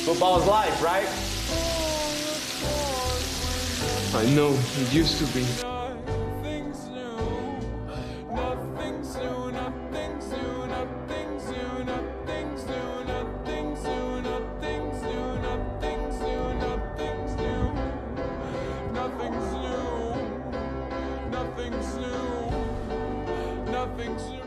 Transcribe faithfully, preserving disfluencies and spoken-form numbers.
Football's life, right? I know, it used to be. Nothing's new, nothing's new, nothing's new, nothing's new, nothing's new, nothing's new, nothing's new, nothing's new, nothing's new, nothing's new, nothing's new, nothing's new.